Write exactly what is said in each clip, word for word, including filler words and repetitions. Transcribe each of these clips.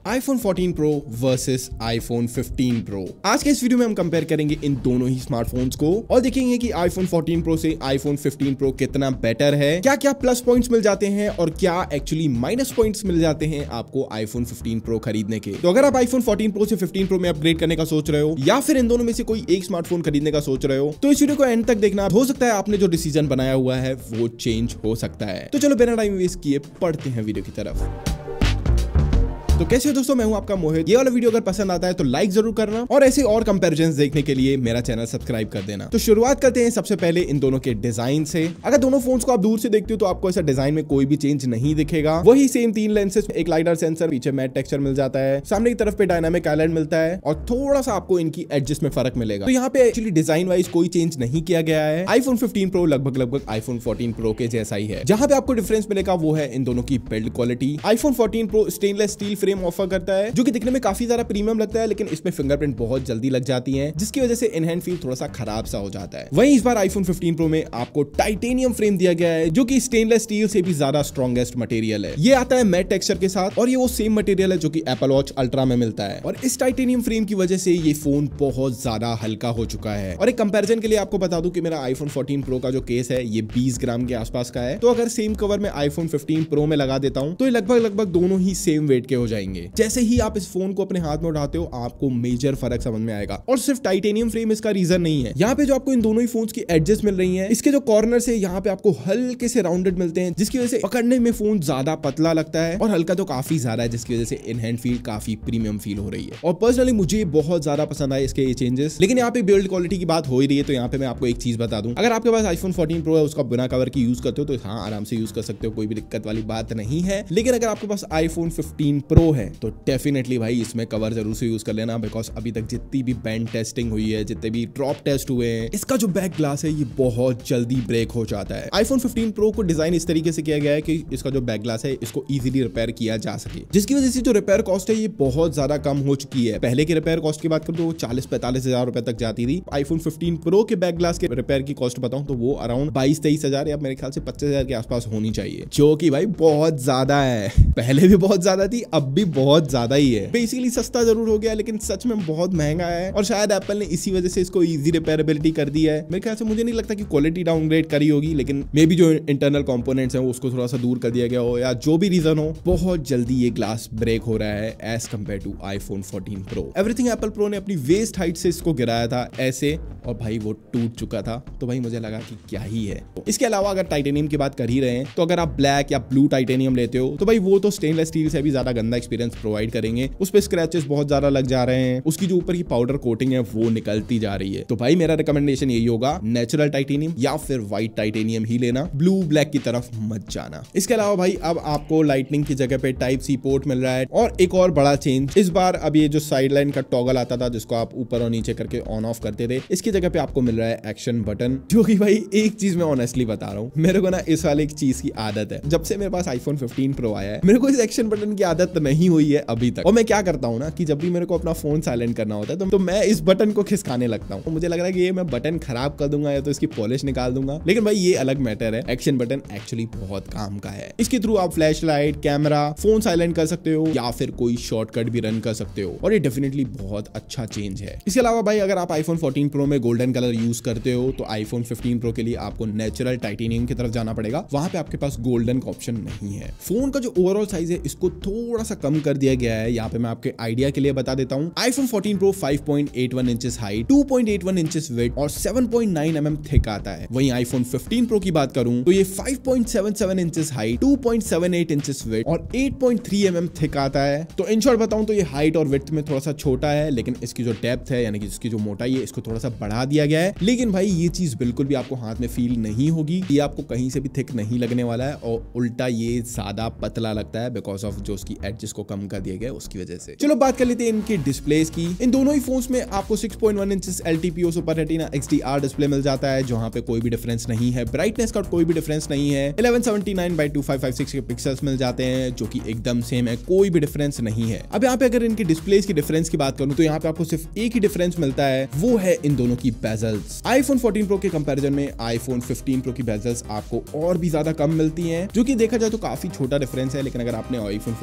IPhone fourteen pro versus iPhone fifteen pro. आज के इस वीडियो में हम कंपेयर करेंगे इन दोनों ही स्मार्टफोन्स को और देखेंगे कि आईफोन फोर्टीन प्रो से आईफोन फिफ्टीन प्रो कितना बेटर है, क्या क्या प्लस पॉइंट्स मिल जाते हैं और क्या एक्चुअली माइनस पॉइंट्स मिल जाते हैं आपको आईफोन फिफ्टीन प्रो खरीदने के। तो अगर आप आईफोन फोर्टीन प्रो से फिफ्टीन प्रो में अपग्रेड करने का सोच रहे हो या फिर इन दोनों में से कोई एक स्मार्टफोन खरीदने का सोच रहे हो तो इस वीडियो को एंड तक देखना। हो सकता है आपने जो डिसीजन बनाया हुआ है वो चेंज हो सकता है। तो चलो बिना टाइम वेस्ट किए पढ़ते हैं वीडियो की तरफ। तो कैसे हो दोस्तों, मैं हूं आपका मोहित। ये वाला वीडियो अगर पसंद आता है तो लाइक जरूर करना और ऐसे और कंपैरिजंस देखने के लिए मेरा चैनल सब्सक्राइब कर देना। तो शुरुआत करते हैं सबसे पहले इन दोनों के डिजाइन से। अगर दोनों फोन्स को आप दूर से देखते हो तो आपको ऐसा डिजाइन में कोई भी चेंज नहीं दिखेगा। वही सेम तीन लेंसेज, एक लाइडर सेंसर, पीछे मैट टेक्सचर मिल जाता है, सामने की तरफ पे डायनामिक आइलैंड मिलता है और थोड़ा सा आपको इनकी एडजस्ट में फर्क मिलेगा। तो यहाँ पे एक्चुअली डिजाइन वाइज कोई चेंज नहीं किया गया है। आईफोन फिफ्टीन प्रो लगभग लगभग आईफोन फोर्टीन प्रो के जैसा ही है। जहां पे आपको डिफरेंस मिलेगा वो है इन दोनों की build quality. IPhone fourteen pro stainless steel frame offer करता है जो कि दिखने में काफी ज्यादा प्रीमियम लगता है, लेकिन इसमें फिंगरप्रिंट बहुत जल्दी लग जाती हैं, जिसकी वजह से इन हैंड फील थोड़ा सा खराब सा हो जाता है। वहीं इस बार आईफोन फिफ्टीन प्रो में आपको टाइटेनियम फ्रेम दिया गया है जो कि स्टेनलेस स्टील से भी ज्यादा स्ट्रॉन्गेस्ट मटेरियल है। ये आता है मैट टेक्सचर के साथ और ये वो सेम मटेरियल है जो कि एप्पल वॉच अल्ट्रा में मिलता है। और इस टाइटेनियम फ्रेम की वजह से ये फोन बहुत ज्यादा हल्का हो चुका है। और एक कंपैरिजन के लिए आपको बता दूं कि मेरा आईफोन फोर्टीन प्रो का जो केस है ये बीस ग्राम के आसपास का है। तो अगर सेम कवर में आईफोन फिफ्टीन प्रो में लगा देता हूं तो ये लगभग लगभग दोनों ही सेम वेट के हो जाएंगे। जैसे ही आप इस फोन को अपने हाथ में उठाते हो आपको मेजर फर्क समझ में आएगा। और सिर्फ टाइटेनियम फ्रेम इसका रीजन नहीं है। यहाँ पे जो आपको इन दोनों ही फोन्स की एडजेस मिल रही हैं, इसके जो कॉर्नर से यहाँ पे आपको हल्के से राउंडेड मिलते हैं, जिसकी वजह से पकड़ने में फोन ज्यादा पतला लगता है और हल्का तो काफी ज्यादा है, जिसकी वजह से इन हैंड फील काफी प्रीमियम फील हो रही है। और पर्सनली मुझे बहुत ज्यादा पसंद आए इसके ये चेंजेस। लेकिन यहाँ पे बिल्ड क्वालिटी की बात हो ही रही है तो यहाँ पे मैं आपको एक चीज बता दूं, अगर आपके पास आईफोन फोर्टीन प्रो है उसका बिना कवर की यूज करते हो तो हाँ आराम से यूज कर सकते हो, कोई भी दिक्कत वाली बात नहीं है। लेकिन अगर आपके पास आईफोन फिफ्टीन प्रो है तो डेफिनेटली भाई इसमें कवर जरूर से यूज कर लेना, बिकॉज अभी तक जितनी भी बैंड टेस्टिंग हुई है, जितने भी ड्रॉप टेस्ट हुए हैं, इसका जो बैक ग्लास है ये बहुत जल्दी ब्रेक हो जाता है। आईफोन फिफ्टीन प्रो को डिजाइन इस तरीके से किया गया है कि इसका जो बैक ग्लास है इसको इजीली रिपेयर किया जा सके, जिसकी वजह से जो रिपेयर कॉस्ट है ये बहुत ज्यादा कम हो चुकी है। पहले की रिपेयर कॉस्ट की बात करूं तो चालीस पैंतालीस हजार रुपए तक जाती थी। आईफोन फिफ्टीन प्रो के बैक ग्लास के रिपेयर की कॉस्ट बताऊं तो वो अराउंड बाईस तेईस हजार या मेरे ख्याल से पच्चीस हजार के आसपास होनी चाहिए, जो कि भाई बहुत ज्यादा है। पहले भी बहुत ज्यादा थी, अब भी बहुत ज्यादा ही है। बेसिकली सस्ता जरूर हो गया लेकिन सच में बहुत महंगा है और शायद एप्पल ने इसी वजह से इसको इजी रिपेयरेबिलिटी कर दी है। मेरे ख्याल से मुझे नहीं लगता कि क्वालिटी डाउनग्रेड करी होगी, लेकिन मे बी जो इंटरनल कंपोनेंट्स हैं उसको थोड़ा सा दूर कर दिया गया हो या जो भी रीजन हो, बहुत जल्दी ये ग्लास ब्रेक हो रहा है as compare to iPhone fourteen pro. Everything Apple pro ने अपनी वेस्ट हाइट से इसको गिराया था ऐसे और भाई वो टूट चुका था, तो भाई मुझे लगा कि क्या ही है। इसके अलावा अगर टाइटेनियम की बात कर ही रहे हैं तो अगर आप ब्लैक या ब्लू टाइटेनियम लेते हो तो भाई वो तो स्टेनलेस स्टील से भी ज्यादा गंदा एक्सपीरियंस प्रोवाइड करेंगे। उस पर स्क्रैचेस बहुत ज्यादा लग जा रहे हैं, उसकी जो ऊपर की पाउडर कोटिंग है वो निकलती जा रही है। तो भाई मेरा रिकमेंडेशन यही होगा, नेचुरल टाइटेनियम या फिर व्हाइट टाइटेनियम ही लेना, ब्लू ब्लैक की तरफ मत जाना। इसके अलावा भाई अब आपको लाइटनिंग की जगह पे टाइप सी पोर्ट मिल रहा है और एक और बड़ा चेंज इस बार, अब ये जो साइड लाइन का टॉगल आता था जिसको आप ऊपर और नीचे करके ऑन ऑफ करते थे, इसकी जगह पे आपको मिल रहा है एक्शन बटन। जो कि भाई एक चीज मैं ऑनेस्टली बता रहा हूँ, मेरे को ना इस वाले एक चीज की आदत है। जब से मेरे पास आईफोन फिफ्टीन प्रो आया है मेरे को इस एक्शन बटन की आदत नहीं हुई है अभी तक। और मैं क्या करता हूँ ना कि जब भी मेरे को अपना फोन साइलेंट करना होता है तो, तो मैं इस बटन को खिसकाने लगता हूँ। मुझे लग रहा है कि ये मैं बटन खराब कर दूंगा या तो इसकी पॉलिश निकाल दूंगा, लेकिन भाई ये अलग मैटर है। एक्शन बटन एक्चुअली बहुत काम का है। इसके थ्रू आप flash light, camera, phone silent कर सकते हो या फिर कोई शॉर्टकट भी रन कर सकते हो और ये डेफिनेटली बहुत अच्छा चेंज है। इसके अलावा भाई अगर आप आईफोन फोर्टीन प्रो में गोल्डन कलर यूज करते हो तो आईफोन फिफ्टीन प्रो के लिए आपको नेचुरल टाइटेनियम की तरफ जाना पड़ेगा, वहां पे आपके पास गोल्डन का ऑप्शन नहीं है। फोन का जो ओवरऑल साइज है इसको थोड़ा सा कम कर दिया गया है। यहाँ पे मैं आपके आइडिया के लिए बता देता हूँ, iPhone fourteen pro five point eight one inches height, two point eight one inches width और seven point nine M M thick आता है। वहीं आईफोन फिफ्टीन प्रो की बात करूं तो ये five point seven seven inches height, two point seven eight inches width और eight point three M M thick आता है। तो इन शॉर्ट बताऊं तो ये हाइट और विड्थ में थोड़ा सा छोटा है, लेकिन इसकी जो डेप्थ है यानी कि इसकी जो मोटाई है इसको थोड़ा सा बढ़ा दिया गया है। लेकिन भाई ये चीज बिल्कुल भी आपको हाथ में फील नहीं होगी, ये आपको कहीं से भी थिक नहीं लगने वाला है और उल्टा ये ज्यादा पतला लगता है बिकॉज ऑफ जो उसकी एडजस को कम कर दिया गया है उसकी वजह से। चलो बात कर लेते हैं इनके डिस्प्लेस की। इन दोनों ही फोन्स में आपको six point one inches LTPO super retina XDR display मिल जाता है, जहां पे कोई भी डिफरेंस नहीं है। ब्राइटनेस का कोई भी डिफरेंस नहीं है। Eleven seventy nine by two five five six के पिक्सल्स मिल जाते हैं जो कि एकदम सेम है, कोई भी डिफरेंस नहीं है। अब यहाँ पे अगर इनके डिस्प्लेस की डिफरेंस की बात करूं तो यहाँ पे आपको सिर्फ एक ही डिफरेंस मिलता है, वो है इन दोनों की बेजल्स। आईफोन फोर्टीन प्रो के कंपैरिजन में आईफोन फिफ्टीन प्रो की बेजल्स आपको और भी ज्यादा कम मिलती हैं, जो कि देखा जाए तो काफी छोटा डिफरेंस है। लेकिन अगर आपने आईफोन फोर्टीन प्रो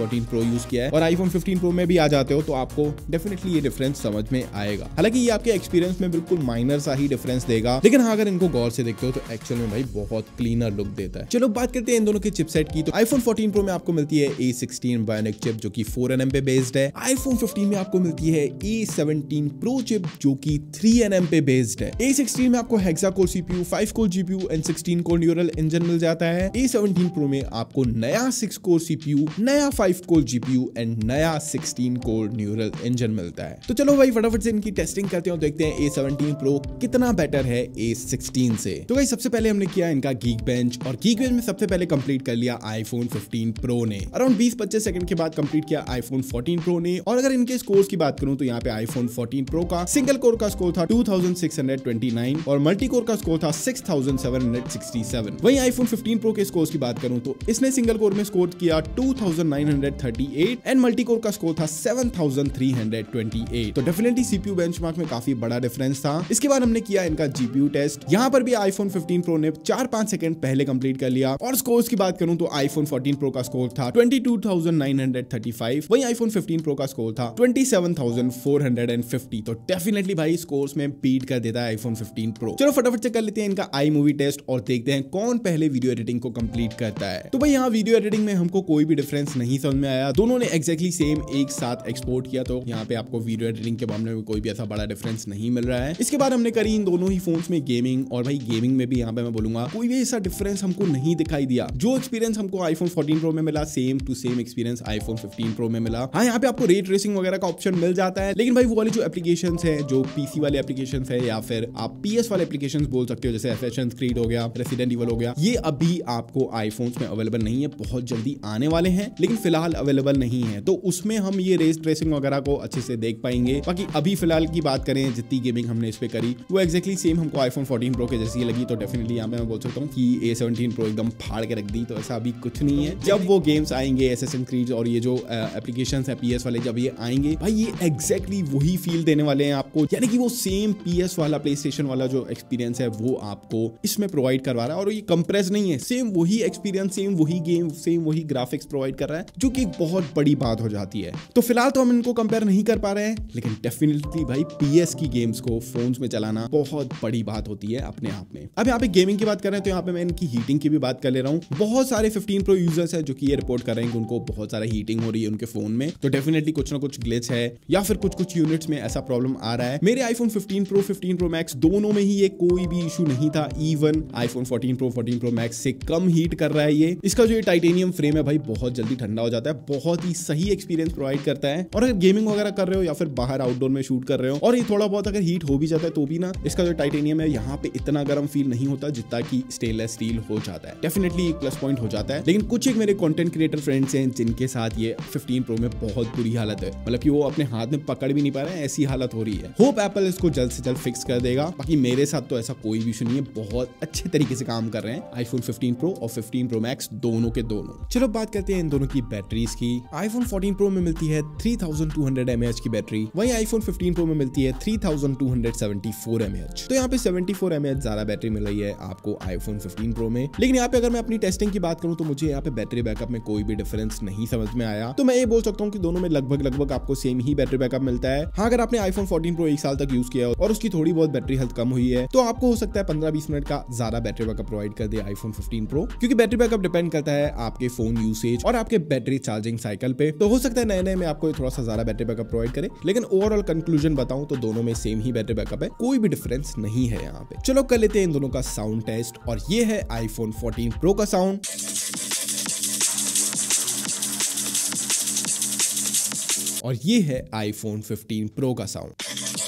यूज किया है और आईफोन फिफ्टीन प्रो में भी आ जाते हो तो आपको डेफिनेटली ये डिफरेंस समझ में आएगा। हालांकि ये आपके एक्सपीरियंस में बिल्कुल माइनर सा ही डिफरेंस देगा, लेकिन हाँ अगर इनको गौर से देखते हो तो एक्चुअल में भाई बहुत क्लीनर लुक देता है। चलो बात करते हैं इन दोनों के चिपसेट की। तो आईफोन फोर्टीन प्रो में आपको मिलती है ए सिक्सटीन बायोनिक चिप जो कि फोर एन एम पे बेस्ड है। आईफोन फिफ्टीन में आपको मिलती है ए सेवनटीन प्रो चिप जो कि थ्री एन एम पे बेस्ड है। ए सिक्सटीन में आपको hexa core CPU, five core GPU and sixteen core neural engine मिल जाता है। ए सेवनटीन प्रो में आपको नया सिक्स कोर सीपीयू, नया फाइव कोर जीपीयू एंड नया सिक्सटीन कोर न्यूरल इंजन मिलता है। तो चलो भाई फटाफट से इनकी टेस्टिंग करते हैं और देखते हैं ए सेवनटीन प्रो कितना बेटर है ए सिक्सटीन से। तो भाई सबसे पहले हमने किया इनका गीक बेंच और गीक बेंच में सबसे पहले कंप्लीट कर लिया आईफोन फिफ्टीन प्रो ने। अराउंड बीस पच्चीस सेकंड के बाद कंप्लीट किया आईफोन फोर्टीन प्रो ने। और अगर इनके स्कोर्स की बात करूं तो यहाँ पे आईफोन फोर्टीन प्रो का सिंगल कोर का स्कोर था two thousand six hundred twenty nine और मल्टी कोर का स्कोर था six thousand seven hundred sixty seven. वहीं आईफोन फिफ्टीन प्रो के स्कोर्स की बात करूं तो इसने सिंगल कोर में स्कोर किया two thousand nine hundred thirty eight and multi core का स्कोर था seven thousand three hundred twenty eight. तो डेफिनेटली सीपीयू बेंचमार्क में काफी बड़ा डिफरेंस था। इसके बाद हमने किया इनका जीपीयू टेस्ट। यहाँ पर भी आईफोन फिफ्टीन प्रो ने चार पांच सेकंड पहले कंप्लीट कर लिया और स्कोर्स की बात करूं तो आईफोन फोर्टीन प्रो का स्कोर था twenty two thousand nine hundred thirty five, वहीं आईफोन फिफ्टीन प्रो का स्कोर था twenty seven thousand four hundred fifty. तो डेफिनेटली भाई स्कोर्स में बीट कर देता है आईफोन फिफ्टीन प्रो। चलो फटाफट से कर लेते हैं इनका आई मूवी टेस्ट और देखते हैं कौन पहले वीडियो एडिटिंग को कंप्लीट करता है। तो भाई यहाँ वीडियो एडिटिंग में हमको कोई भी डिफरेंस नहीं समझ में आया, दोनों ने एक्जैक्टली सेम एक साथ एक्सपोर्ट किया। तो यहाँ पे आपको वीडियो एडिटिंग के मामले में कोई भी ऐसा बड़ा डिफरेंस नहीं मिल रहा है। इसके बाद हमने करी इन दोनों ही फोन्स में गेमिंग और भाई गेमिंग में भी यहाँ पे मैं बोलूंगा कोई भी ऐसा डिफरेंस हमको नहीं दिखाई दिया। जो एक्सपीरियंस हमको आईफोन फोर्टीन प्रो में मिला same to same experience iPhone fifteen pro में मिला। हाँ यहाँ पे आपको रे ट्रेसिंग वगैरह का ऑप्शन मिल जाता है, लेकिन भाई वो वाली जो एप्लीकेशंस है, जो पीसी वाले एप्लीकेशंस है या फिर आप पीएस वाले एप्लीकेशंस बोल सकते हो, जैसे असैसिन्स क्रीड हो गया, रेसिडेंट इवल हो गया, ये अभी आपको आईफोन्स में अवेलेबल नहीं है। बहुत जल्दी आने वाले हैं लेकिन फिलहाल अवेलेबल नहीं है, तो उसमें हम ये रेस ट्रेसिंग वगैरह को अच्छे से देख पाएंगे। बाकी अभी फिलहाल की बात करें जितनी गेमिंग हमने इस पे करी वो एक्जैक्टली सेम हमको आईफोन फोर्टीन प्रो के जैसी लगी। तो डेफिनेटली यहाँ पे मैं बोल सकता हूँ कि ए सेवनटीन प्रो एकदम फाड़ के रख दी। तो ऐसा अभी कुछ नहीं है। जब वो गेम्स आएंगे असैसिन्स क्रीड और ये जो एप्लीकेशंस है पीएस वाले, जब ये आएंगे भाई ये एग्जैक्टली वही फील देने वाले हैं आपको, यानी कि वो सेम पीएस वाला प्लेस्टेशन वाला जो एक्सपीरियंस है वो आपको इसमें प्रोवाइड करवा रहा है। और ये कंप्रेस नहीं है, सेम वही एक्सपीरियंस, सेम वही गेम, सेम वही ग्राफिक्स प्रोवाइड कर रहा है, जो कि एक बहुत बड़ी बात हो जाती है। तो फिलहाल तो हम इनको कंपेयर नहीं कर पा रहे हैं, लेकिन डेफिनेटली भाई पीएस की गेम्स को फोन्स में चलाना बहुत बड़ी बात होती है अपने आप में। अब यहाँ पे गेमिंग की बात कर रहे हैं तो यहाँ पे मैं इनकी हीटिंग की भी बात कर ले रहा हूँ। बहुत सारे फिफ्टीन प्रो यूजर्स हैं जो कि ये रिपोर्ट कर रहे हैं कि उनको बहुत सारा हीटिंग हो रही है उनके फोन में। तो डेफिनेटली कुछ ना कुछ ग्लिच है या फिर कुछ कुछ यूनिट्स में ऐसा प्रॉब्लम आ रहा है। मेरे iPhone fifteen pro, fifteen pro max दोनों में ही ये कोई भी इशू नहीं था। Even iPhone fourteen pro, fourteen pro max से कम हीट कर रहा है ये। इसका जो ये टाइटेनियम फ्रेम है भाई बहुत जल्दी ठंडा हो जाता है, बहुत ही सही एक्सपीरियंस प्रोवाइड करता है। और अगर गेमिंग वगैरह कर रहे हो या फिर बाहर आउटडोर में शूट कर रहे हो और ये थोड़ा बहुत अगर हीट हो भी जाता है तो भी ना इसका जो टाइटेनियम है यहाँ पे इतना गर्म फील नहीं होता जितना कि स्टेनलेस स्टील हो जाता है। डेफिनेटली एक प्लस पॉइंट हो जाता है। लेकिन कुछ एक मेरे कंटेंट क्रिएटर फ्रेंड्स हैं जिनके साथ ये फिफ्टीन प्रो में बहुत बुरी हालत है, मतलब कि वो अपने हाथ में पकड़ भी नहीं पा रहे हैं, ऐसी हालत हो रही है। होप एप्पल इसको जल्द से जल्द फिक्स कर देगा। बाकी मेरे साथ तो ऐसा कोई भी इशू नहीं है, बहुत अच्छे तरीके से काम कर रहे हैं आईफोन फिफ्टीन प्रो और फिफ्टीन प्रो मैक्स दोनों के दोनों। चलो बात करते हैं इन दोनों की बैटरीज की। आईफोन फोर्टीन प्रो में मिलती है three thousand two hundred mAh की बैटरी, वहीं आईफोन फिफ्टीन प्रो में मिलती है three thousand two hundred seventy four mAh. तो यहाँ पे सेवेंटी फोर एमएएच ज्यादा बैटरी मिल रही है आपको आईफोन फिफ्टीन प्रो में। लेकिन यहाँ पे अगर मैं अपनी टेस्टिंग की बात करूँ तो मुझे यहाँ पे बैटरी बैकअप में कोई भी डिफरेंस नहीं समझ में आया। तो मैं ये बोल सकता हूँ कि दोनों में लगभग लगभग आपको सेम ही बैटरी बैकअप मिलता है। हाँ अगर आपने आईफोन फोर्टीन प्रो एक साल तक यूज किया और उसकी थोड़ी बहुत बैटरी हेल्थ कम हुई है तो आपको हो सकता है पंद्रह बीस मिनट का ज्यादा बैटरी बैकअप प्रोवाइड कर दे आईफोन फिफ्टीन प्रो, क्योंकि बैटरी बैकअप डिपेंड करता है आपके फोन यूसेज और आपके बैटरी चार्जिंग साइकिल पे। तो हो सकता है नए नए में आपको थोड़ा सा ज्यादा बैटरी बैकअप प्रोवाइड करे, लेकिन ओवरऑल कंक्लूजन बताऊं तो दोनों में सेम ही बैटरी बैकअप है, कोई भी डिफरेंस नहीं है यहाँ पे। चलो कर लेते हैं इन दोनों का साउंड टेस्ट और ये है आईफोन फोर्टीन प्रो का साउंड। और ये है आईफोन फिफ्टीन प्रो का साउंड।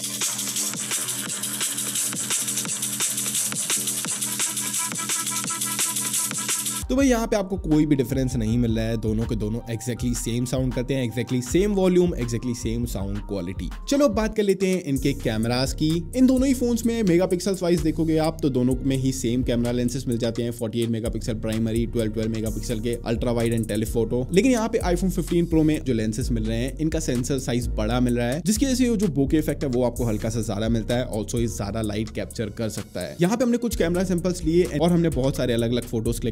तो भाई यहाँ पे आपको कोई भी डिफरेंस नहीं मिल रहा है, दोनों के दोनों एक्जैक्टली सेम साउंड करते हैं, exactly same volume, exactly same sound quality. चलो बात कर लेते हैं इनके कैमरास की। इन दोनों ही फोन्स में मेगापिक्सल्स वाइज देखोगे आप तो दोनों में ही सेम कैमरा लेंसेज मिल जाते हैं, अड़तालीस megapixel primary, twelve twelve megapixel के अल्ट्रा वाइड एंड टेलीफोटो। लेकिन यहाँ पे आईफोन फिफ्टीन प्रो में जो लेंसेज मिल रहे हैं इनका सेंसर साइज बड़ा मिल रहा है, जिसकी वजह से जो बोके इफेक्ट है वो आपको हल्का सा ज्यादा मिलता है। ऑल्सो ये ज्यादा लाइट कैप्चर कर सकता है। यहाँ पे हमने कुछ कैमरा सैंपल्स लिए और हमने बहुत सारे अलग अलग फोटोज क्लिक करे हैं।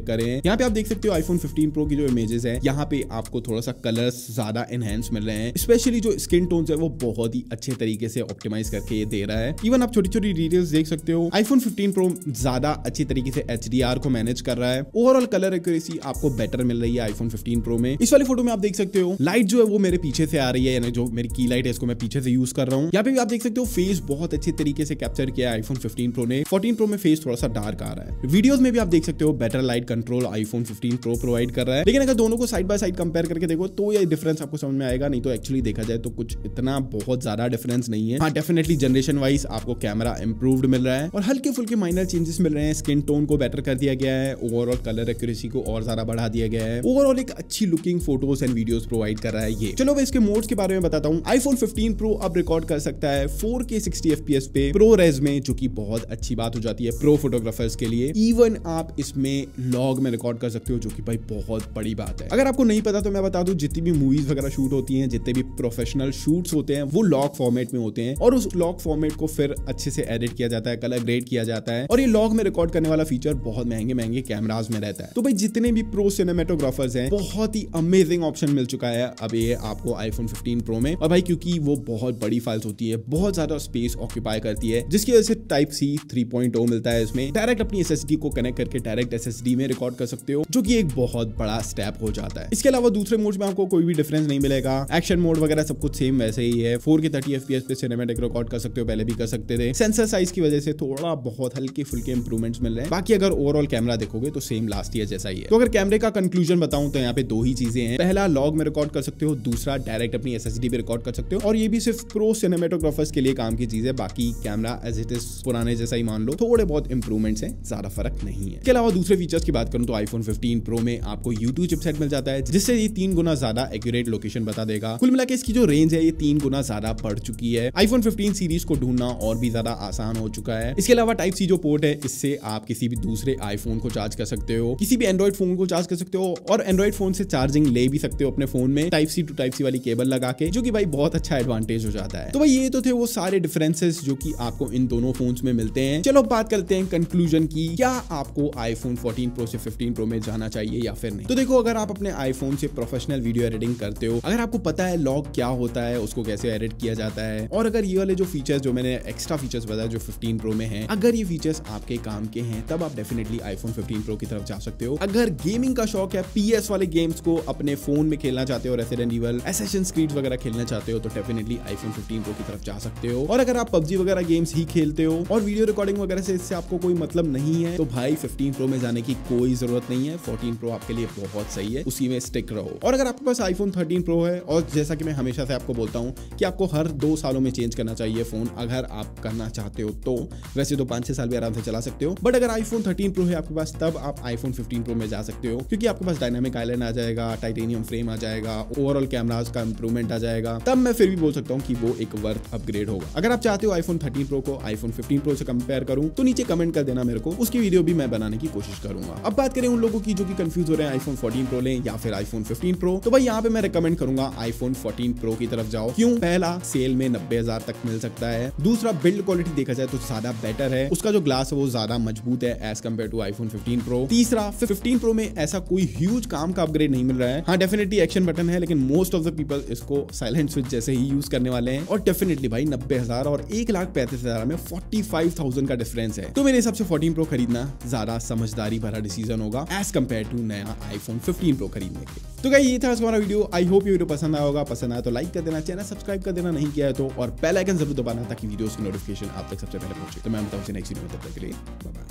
यहाँ पे आप देख सकते हो आईफोन फिफ्टीन प्रो की जो इमेजेस है, यहाँ पे आपको थोड़ा सा कलर्स ज्यादा एनहेंस मिल रहे हैं, स्पेशली जो स्किन टोन्स है वो बहुत ही अच्छे तरीके से ऑप्टिमाइज करके ये दे रहा है। इवन आप छोटी छोटी डिटेल्स देख सकते हो। आईफोन फिफ्टीन प्रो ज्यादा अच्छी तरीके से एच डी आर को मैनेज कर रहा है। ओवरऑल कलर एक्यूरेसी आपको बेटर मिल रही है आईफोन फिफ्टीन प्रो में। इस वाली फोटो में आप देख सकते हो लाइट जो है वो मेरे पीछे से आ रही है, यानी जो मेरी की लाइट है इसको मैं पीछे से यूज कर रहा हूँ। यहाँ पे भी आप देख सकते हो फेस बहुत अच्छे तरीके से कैप्चर किया है आईफोन फिफ्टीन प्रो ने। फोर्टीन प्रो में फेस थोड़ा सा डार्क आ रहा है। वीडियोस में भी आप देख सकते हो better light control iPhone fifteen pro provide कर रहा है। लेकिन अगर दोनों को साइड बाय साइड कंपेयर करके देखो तो ये डिफरेंस आपको समझ में आएगा, नहीं तो एक्चुअली देखा जाए तो कुछ इतना बहुत ज्यादा डिफरेंस नहीं है। हाँ, डेफिनेटली जनरेशन वाइज आपको कैमरा इंप्रूव्ड मिल रहा है और हल्के फुल्के माइनर चेंजेस मिल रहे हैं। स्किन टोन को बेटर कर दिया गया है, ओवरऑल कलर एक्यूरेसी को और ज्यादा बढ़ा दिया गया है। ओवरऑल एक अच्छी looking photos and videos provide कर रहा है ये। चलो मैं इसके मोड्स के बारे में बताता हूँ। आईफोन फिफ्टीन प्रो अब रिकॉर्ड कर सकता है four K sixty F P S पे प्रो रेज में, जो कि बहुत अच्छी बात हो जाती है प्रो फोटोग्राफर्स के लिए। इवन आप इसमें लॉग में रिकॉर्ड कर सकते हो, जो कि भाई बहुत बड़ी बात है। अगर आपको नहीं पता तो मैं बता दूं, जितनी भी मूवीज वगैरह शूट होती हैं, जितने भी प्रोफेशनल शूट्स होते हैं वो लॉग फॉर्मेट में होते हैं और उस लॉग फॉर्मेट को फिर अच्छे से एडिट किया जाता है, कलर ग्रेड किया जाता है और ये लॉग में रिकॉर्ड करने वाला फीचर बहुत महंगे महंगे कैमराज में रहता है। तो भाई जितने भी प्रो सिनेमेटोग्राफर्स हैं, बहुत ही अमेजिंग ऑप्शन मिल चुका है अब ये आपको आईफोन फिफ्टीन प्रो में। और भाई क्योंकि वो बहुत बड़ी फाइल्स होती है, बहुत ज्यादा स्पेस ऑक्यूपाई करती है, जिसकी वजह से type C three point O मिलता है इसमें। डायरेक्ट अपनी एसएसडी को कनेक्ट करके डायरेक्ट एसएसडी में रिकॉर्ड कर सकते हो, जो कि एक बहुत बड़ा स्टेप हो जाता है। इसके अलावा दूसरे मोड में आपको कोई भी डिफरेंस नहीं मिलेगा। एक्शन मोड वगैरह सब कुछ सेम वैसे ही है। फोर के थर्टी एफपीएस पे सिनेमैटिक रिकॉर्ड कर सकते हो, पहले भी कर सकते थे। सेंसर साइज की वजह से थोड़ा बहुत हल्के फुल्के इंप्रूवमेंट्स मिल रहे हैं। बाकी अगर ओवरऑल कैमरा देखोगे तो सेम लास्ट ईयर जैसा ही है। तो अगर कैमरे का कंक्लूजन बताऊं तो यहाँ पे दो ही चीजें हैं। पहला, लॉग में रिकॉर्ड कर सकते हो, दूसरा डायरेक्ट अपनी एसएसडी पे रिकॉर्ड कर सकते हो। और ये भी सिर्फ प्रो सिनेमेटोग्राफर्स के लिए काम की चीज है। बाकी कैमरा एज इट इज पुराने जैसा ही मान लो, थोड़े बहुत इंप्रूवमेंट्स हैं, ज्यादा फर्क नहीं है। इसके अलावा दूसरे फीचर्स की बात करूं तो आईफोन फिफ्टीन प्रो में आपको यू टू चिपसेट मिल जाता है, जिससे ये तीन गुना ज्यादा एक्यूरेट लोकेशन बता देगा। कुल मिला के इसकी जो रेंज है ये तीन गुना ज्यादा बढ़ चुकी है। आईफोन फिफ्टीन सीरीज को ढूंढना और भी ज्यादा आसान हो चुका है। इसके अलावा टाइप सी जो पोर्ट है, इससे आप किसी भी दूसरे आईफोन को चार्ज कर सकते हो, किसी भी एंड्रॉइड फोन को चार्ज कर सकते हो और एंड्रॉइड फोन से चार्जिंग ले भी सकते हो अपने फोन में type C to type C वाली केबल लगा के, जो कि भाई बहुत अच्छा एडवांटेज हो जाता है। तो भाई ये तो थे वो सारे डिफरेंसेस जो कि आपको इन दोनों फोन्स में मिलते हैं। चलो बात करते हैं कंक्लूजन की, क्या आपको आईफोन फोर्टीन प्रो से फिफ्टीन प्रो में जाना चाहिए या फिर नहीं। तो देखो, अगर आप अपने आईफोन से प्रोफेशनल वीडियो एडिटिंग करते हो, अगर आपको पता है लॉग क्या होता है, उसको कैसे एडिट किया जाता है, और अगर ये वाले जो फीचर्स जो मैंने एक्स्ट्रा फीचर्स बताया जो फिफ्टीन प्रो में है, अगर ये फीचर्स आपके काम के हैं, तब आप डेफिनेटली आईफोन फिफ्टीन प्रो की तरफ जा सकते हो। अगर गेमिंग का शौक है, पीएस वाले गेम्स को अपने फोन में खेलना चाहते हो, रेसिडेंट ईवल, असैसिन्स क्रीड वगैरह खेलना चाहते हो, तो डेफिनेटली आईफोन फिफ्टीन प्रो की तरफ जा सकते हो। और अगर आप पबजी वगैरह गेम्स ही खेलते हो और वीडियो रिकॉर्डिंग वगैरह से इससे आपको कोई मतलब नहीं है, तो भाई फिफ्टीन प्रो में जाने की कोई जरूरत नहीं है। फोर्टीन प्रो आपके लिए बहुत सही है, उसी में स्टिक रहो। और अगर आपके पास आईफोन थर्टीन प्रो है, और जैसा कि मैं हमेशा से आपको बोलता हूं कि आपको हर दो सालों में चेंज करना चाहिए फोन, अगर आप करना चाहते हो तो। वैसे तो पांच छह साल भी आराम से चला सकते हो, बट अगर आईफोन थर्टीन प्रो है आपके पास, तब आप आईफोन फिफ्टीन प्रो में जा सकते हो, क्योंकि आपके पास डायनामिक आइलैंड आ जाएगा, टाइटेनियम फ्रेम आ जाएगा, ओवरऑल कैमरास का इंप्रूवमेंट आ जाएगा। तब मैं फिर भी बोल सकता हूं कि वो एक वर्थ अपग्रेड होगा। अगर आप चाहते हो आईफोन थर्टीन प्रो को आईफोन फिफ्टीन प्रो से कंपेयर करूं, तो नीचे कमेंट कर देना मेरे को, उसकी वीडियो भी मैं बनाने की कोशिश करूंगा। अब बात करें उन लोगों की जो कि कंफ्यूज हो रहे हैं आईफोन फोर्टीन प्रो लें या फिर आईफोन फिफ्टीन प्रो, तो भाई यहाँ पे मैं रिकमेंड करूंगा आईफोन फोर्टीन प्रो की तरफ जाओ। क्यों? पहला, सेल में नब्बे हजार तक मिल सकता है। दूसरा, बिल्ड क्वालिटी देखा जाए तो ज्यादा बेटर है, उसका जो ग्लास है वो ज्यादा मजबूत है as compare to iPhone fifteen pro. तीसरा, फिफ्टीन प्रो में ऐसा कोई ह्यूज काम का अपग्रेड नहीं मिल रहा है। हाँ, डेफिनेटली एक्शन बटन है, लेकिन मोस्ट ऑफ द पीपल इसको साइलेंट स्विच जैसे ही यूज करने वाले हैं। और डेफिनेटली भाई नब्बे हजार और एक लाख पैंतीस हजार में फोर्टी फाइव थाउजेंड का डिफरेंस है। तो मेरे हिसाब से फोर्टीन प्रो खरीदना ज्यादा समझदारी भरा डिसीजन होगा एज कम्पेयर टू नया आईफोन फिफ्टीन प्रो खरीदने के। तो गाइस, ये था हमारा वीडियो। आई होप ये वीडियो पसंद आया होगा। पसंद आया तो लाइक कर देना, चैनल सब्सक्राइब कर देना नहीं किया है तो, और बेल आइकन जरूर दबाना ताकि वीडियोस की नोटिफिकेशन आप तक सबसे पहले पहुंचे। तो मैं बताऊं नेक्स्ट वीडियो में, तब तक के लिए बाय बाय।